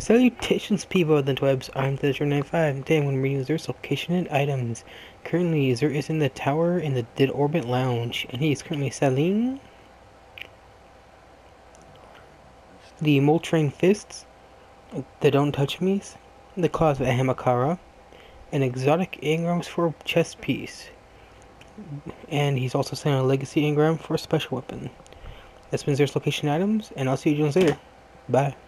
Salutations, people of the webs. I'm Treasure95. Today I'm going to read Zer's location and items. Currently, Zer is in the tower in the Dead Orbit Lounge, and he is currently selling the Moltrain Fists, the Don't Touch Me's, the Claws of Ahamakara, and exotic engrams for a chest piece. And he's also selling a Legacy engram for a special weapon. That's been Zer's location items, and I'll see you guys later. Bye.